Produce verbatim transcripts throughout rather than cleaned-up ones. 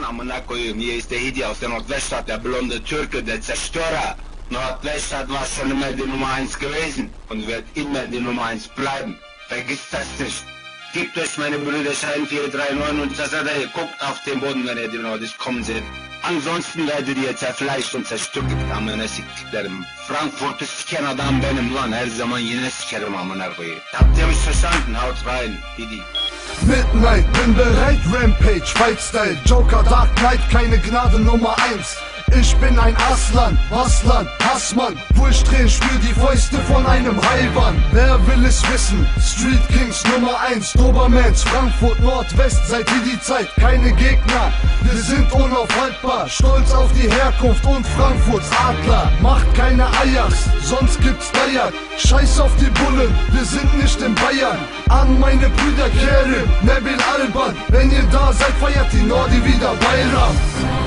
amına koyayım. Hier ist der Hidi aus der Nordweststadt, der blonde Türke, der Zerstörer. Nordweststadt war schon immer die Nummer eins gewesen und wird immer die Nummer eins bleiben. Vergisst das nicht. Gebt euch meine Brüder Schein vier drei neun und das hat er, guckt auf den Boden, wenn ihr die Nordis kommen seht. Ansonsten werdet ihr zerfleischt und zerstückelt amına siktiklerim. Frankfurt'u siken adam benim lan, her zaman yine sikerim amına koyayım. Habt ihr mich verstanden? Haut rein, Hidi. Midnight, bin bereit, Rampage, Fight-Style, Joker, Dark Knight, keine Gnade Nummer eins. Ich bin ein Aslan, Basslan, Hassmann, durchdrehen, spür die Fäuste von einem Heilmann. Wer will es wissen? Street Kings Nummer eins, Dobermans, Frankfurt, Nordwest, seit wie die Zeit, keine Gegner, wir sind unaufhaltbar, stolz auf die Herkunft und Frankfurts Adler. Macht keine Eiers, sonst gibt's Deier, scheiß auf die Bullen, wir sind nicht in Bayern. An meine Brüder Kerim, Nabil Alban, wenn ihr da seid, feiert die Nordi wieder Bayram.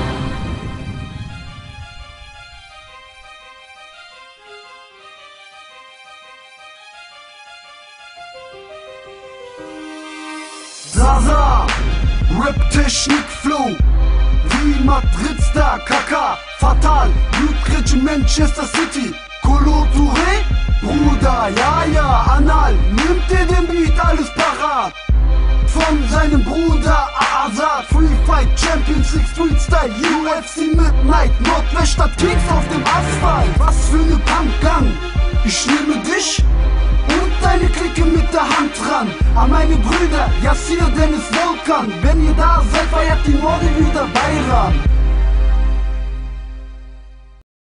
Zaza, Rap-Technik, Flow, wie Madrid-Star, Kaka, Fatal, Blutridge, Manchester City, Kolo Touré, Bruder, ja, ja, Anal, nimmt ihr den Beat, alles parat. Von seinem Bruder Azad, Free Fight, Champions League, Street Style, U F C Midnight, Nordweststadt, Kicks auf dem Asphalt. Was für ne Punkgang, ich nehme dich und deine Clique mit der Hand ran. An meine Brüder, Yassir, Dennis, Volkan. Wenn ihr da seid, feiert die Morde wieder Bayram.